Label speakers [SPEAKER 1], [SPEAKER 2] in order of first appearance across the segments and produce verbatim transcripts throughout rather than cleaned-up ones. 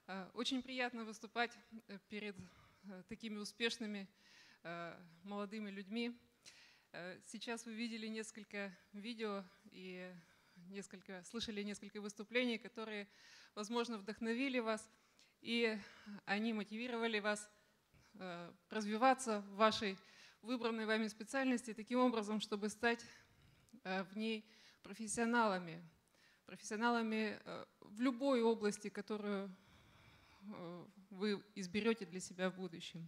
[SPEAKER 1] Очень приятно выступать перед такими успешными молодыми людьми. Сейчас вы видели несколько видео и несколько, слышали несколько выступлений, которые, возможно, вдохновили вас, и они мотивировали вас развиваться в вашей выбранной вами специальности таким образом, чтобы стать в ней профессионалами. Профессионалами в любой области, которую вы изберете для себя в будущем.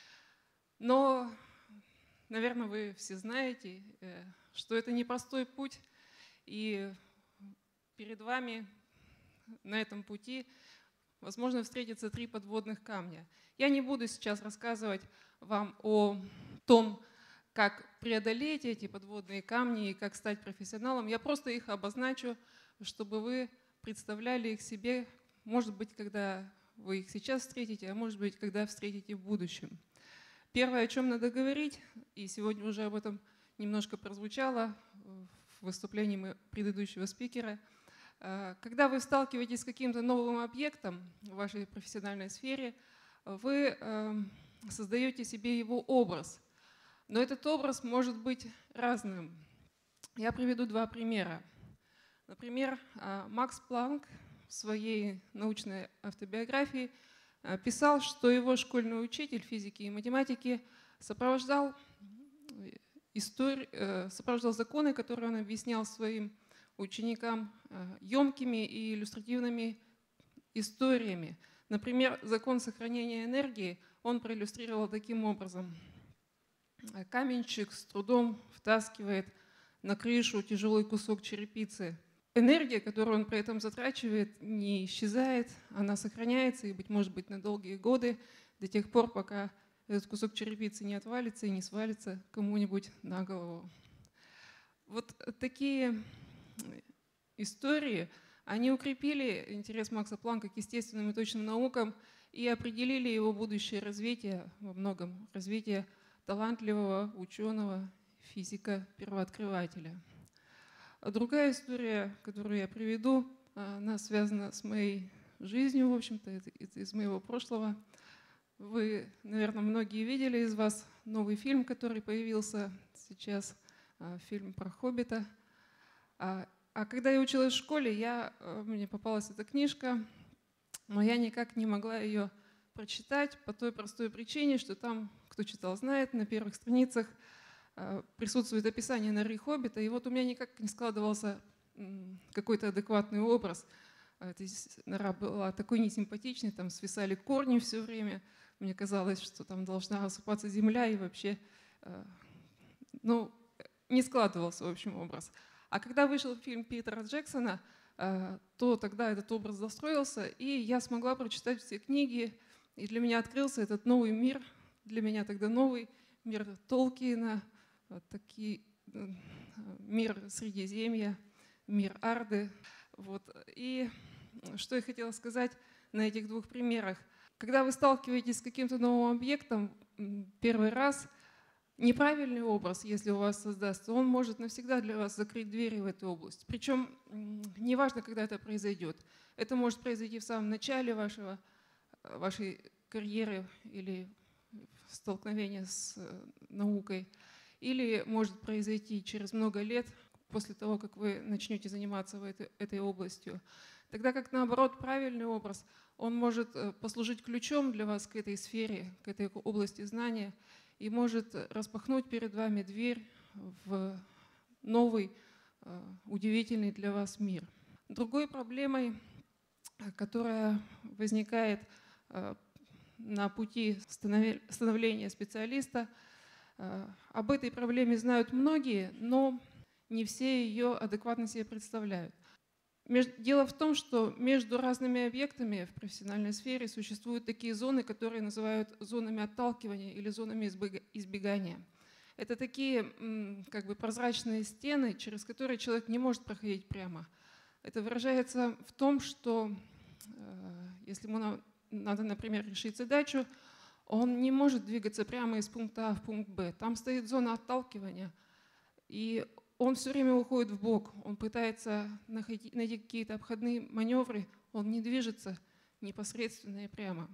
[SPEAKER 1] Но, наверное, вы все знаете, что это непростой путь, и перед вами на этом пути возможно встретиться три подводных камня. Я не буду сейчас рассказывать вам о том, как преодолеть эти подводные камни и как стать профессионалом. Я просто их обозначу, чтобы вы представляли их себе, может быть, когда вы их сейчас встретите, а может быть, когда встретите в будущем. Первое, о чем надо говорить, и сегодня уже об этом немножко прозвучало в выступлении предыдущего спикера, когда вы сталкиваетесь с каким-то новым объектом в вашей профессиональной сфере, вы создаете себе его образ. Но этот образ может быть разным. Я приведу два примера. Например, Макс Планк в своей научной автобиографии писал, что его школьный учитель физики и математики сопровождал, историю, сопровождал законы, которые он объяснял своим ученикам емкими и иллюстративными историями. Например, закон сохранения энергии он проиллюстрировал таким образом. Каменщик с трудом втаскивает на крышу тяжелый кусок черепицы. Энергия, которую он при этом затрачивает, не исчезает, она сохраняется и, быть может быть, на долгие годы, до тех пор, пока этот кусок черепицы не отвалится и не свалится кому-нибудь на голову. Вот такие истории, они укрепили интерес Макса Планка к естественным и точным наукам и определили его будущее развитие, во многом развитие талантливого ученого, физика-первооткрывателя. А другая история, которую я приведу, она связана с моей жизнью, в общем-то, это из моего прошлого. Вы, наверное, многие видели из вас новый фильм, который появился сейчас, фильм про Хоббита. А когда я училась в школе, я, мне попалась эта книжка, но я никак не могла ее прочитать по той простой причине, что там, кто читал, знает, на первых страницах присутствует описание норы Хоббита, и вот у меня никак не складывался какой-то адекватный образ. Эта нора была такой несимпатичной, там свисали корни все время. Мне казалось, что там должна осыпаться земля, и вообще ну, не складывался, в общем, образ. А когда вышел фильм Питера Джексона, то тогда этот образ застроился, и я смогла прочитать все книги, и для меня открылся этот новый мир, для меня тогда новый мир Толкиена, такие, мир Средиземья, мир Арды. Вот. И что я хотела сказать на этих двух примерах. Когда вы сталкиваетесь с каким-то новым объектом первый раз, неправильный образ, если у вас создастся, он может навсегда для вас закрыть двери в эту область. Причем неважно, когда это произойдет. Это может произойти в самом начале вашего, вашей карьеры или столкновения с наукой, или может произойти через много лет после того, как вы начнете заниматься этой, этой областью. Тогда как, наоборот, правильный образ, он может послужить ключом для вас к этой сфере, к этой области знания, и может распахнуть перед вами дверь в новый, удивительный для вас мир. Другой проблемой, которая возникает на пути становления специалиста, об этой проблеме знают многие, но не все ее адекватно себе представляют. Дело в том, что между разными объектами в профессиональной сфере существуют такие зоны, которые называют зонами отталкивания или зонами избегания. Это такие как бы прозрачные стены, через которые человек не может проходить прямо. Это выражается в том, что если ему надо, например, решить задачу, он не может двигаться прямо из пункта А в пункт Б. Там стоит зона отталкивания, и он все время уходит в бок, он пытается найти какие-то обходные маневры, он не движется непосредственно и прямо.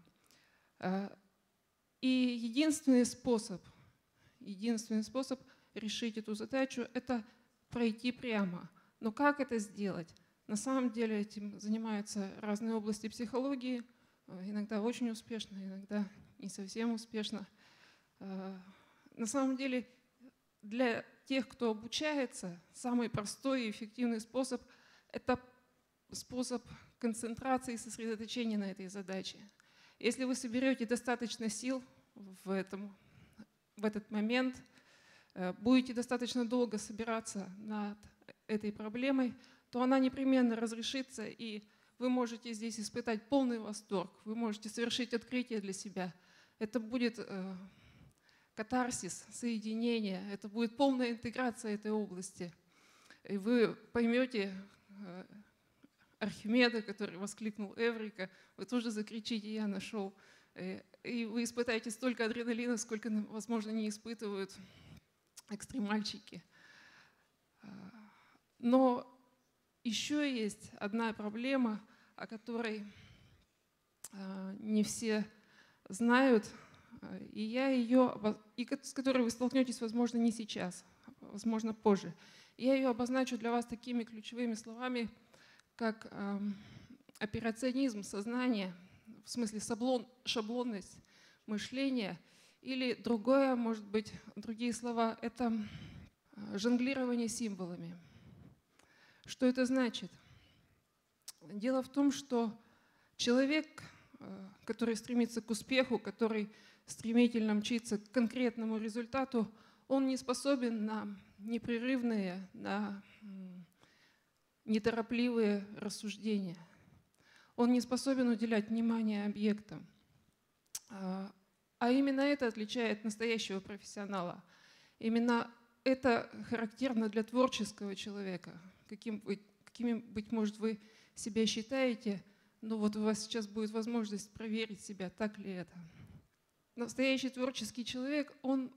[SPEAKER 1] И единственный способ, единственный способ решить эту задачу — это пройти прямо. Но как это сделать? На самом деле этим занимаются разные области психологии, иногда очень успешно, иногда не совсем успешно. На самом деле для тех, кто обучается, самый простой и эффективный способ — это способ концентрации и сосредоточения на этой задаче. Если вы соберете достаточно сил в, этом, в этот момент, будете достаточно долго собираться над этой проблемой, то она непременно разрешится, и вы можете здесь испытать полный восторг, вы можете совершить открытие для себя. Это будет э, катарсис, соединение, это будет полная интеграция этой области. И вы поймете э, Архимеда, который воскликнул «Эврика», вы тоже закричите «Я нашел». И вы испытаете столько адреналина, сколько, возможно, не испытывают экстремальщики. Но еще есть одна проблема, о которой не все знают, и я ее, и с которой вы столкнетесь, возможно, не сейчас, возможно, позже. Я ее обозначу для вас такими ключевыми словами, как э, операционизм сознания, в смысле шаблон, шаблонность мышления, или другое, может быть, другие слова — это жонглирование символами. Что это значит? Дело в том, что человек, который стремится к успеху, который стремительно мчится к конкретному результату, он не способен на непрерывные, на неторопливые рассуждения. Он не способен уделять внимание объектам. А именно это отличает настоящего профессионала. Именно это характерно для творческого человека. Каким, какими, быть может, вы себя считаете, но вот у вас сейчас будет возможность проверить себя, так ли это. Настоящий творческий человек, он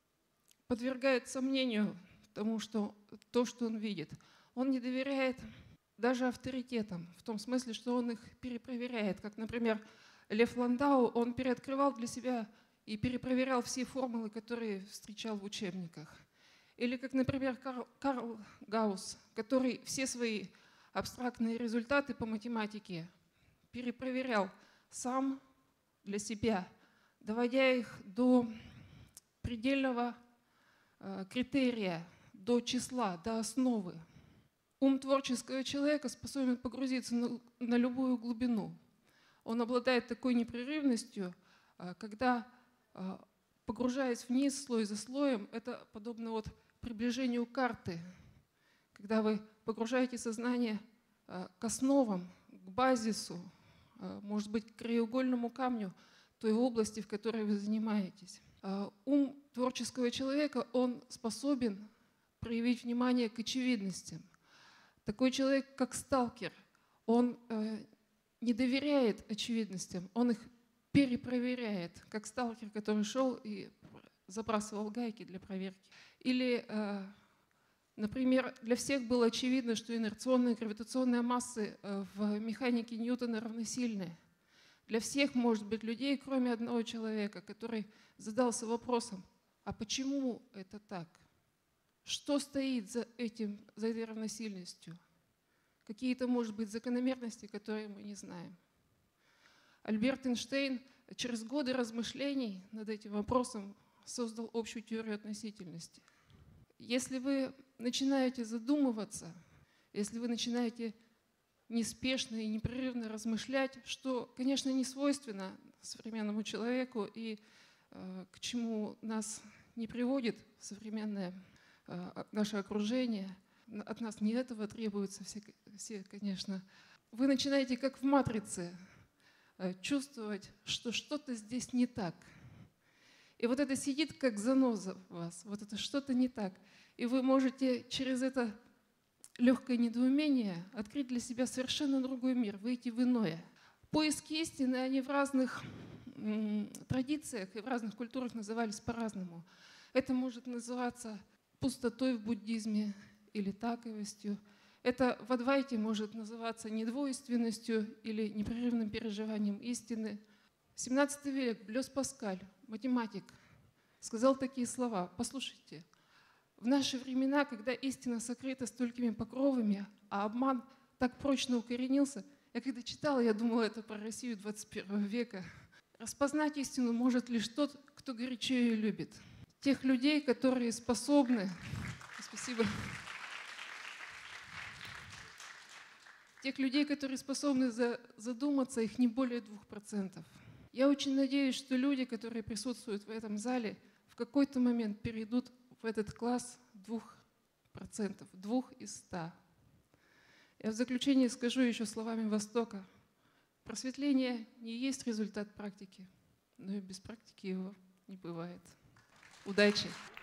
[SPEAKER 1] подвергает сомнению тому, что, то, что он видит. Он не доверяет даже авторитетам, в том смысле, что он их перепроверяет. Как, например, Лев Ландау, он переоткрывал для себя и перепроверял все формулы, которые встречал в учебниках. Или как, например, Карл, Карл Гаусс, который все свои абстрактные результаты по математике перепроверял сам для себя, доводя их до предельного э, критерия, до числа, до основы. Ум творческого человека способен погрузиться на, на любую глубину. Он обладает такой непрерывностью, когда, погружаясь вниз слой за слоем, это подобно вот приближению карты, когда вы погружаете сознание к основам, к базису, может быть, к краеугольному камню той области, в которой вы занимаетесь. Ум творческого человека, он способен проявить внимание к очевидностям. Такой человек, как сталкер, он э, не доверяет очевидностям, он их перепроверяет, как сталкер, который шел и забрасывал гайки для проверки. Или, э, например, для всех было очевидно, что инерционная и гравитационная массы э, в механике Ньютона равносильны. Для всех, может быть, людей, кроме одного человека, который задался вопросом, а почему это так? Что стоит за, этим, за этой равносильностью? Какие-то, может быть, закономерности, которые мы не знаем. Альберт Эйнштейн через годы размышлений над этим вопросом создал общую теорию относительности. Если вы начинаете задумываться, если вы начинаете неспешно и непрерывно размышлять, что, конечно, не свойственно современному человеку и э, к чему нас не приводит современное наше окружение, от нас не этого требуется все, все, конечно. Вы начинаете, как в «Матрице», чувствовать, что что-то здесь не так. И вот это сидит, как заноза в вас, вот это что-то не так. И вы можете через это легкое недоумение открыть для себя совершенно другой мир, выйти в иное. Поиски истины, они в разных м, традициях и в разных культурах назывались по-разному. Это может называться пустотой в буддизме или таковостью. Это в Адвайте может называться недвойственностью или непрерывным переживанием истины. В семнадцатый век Блёс Паскаль, математик, сказал такие слова. Послушайте, в наши времена, когда истина сокрыта столькими покровами, а обман так прочно укоренился, я когда читала, я думала, это про Россию двадцать первого века. Распознать истину может лишь тот, кто горячо ее любит. Тех людей, которые способны... Спасибо. Тех людей, которые способны задуматься, их не более двух процентов. Я очень надеюсь, что люди, которые присутствуют в этом зале, в какой-то момент перейдут в этот класс двух процентов, двух из ста. Я в заключение скажу еще словами Востока. Просветление не есть результат практики, но и без практики его не бывает. Удачи!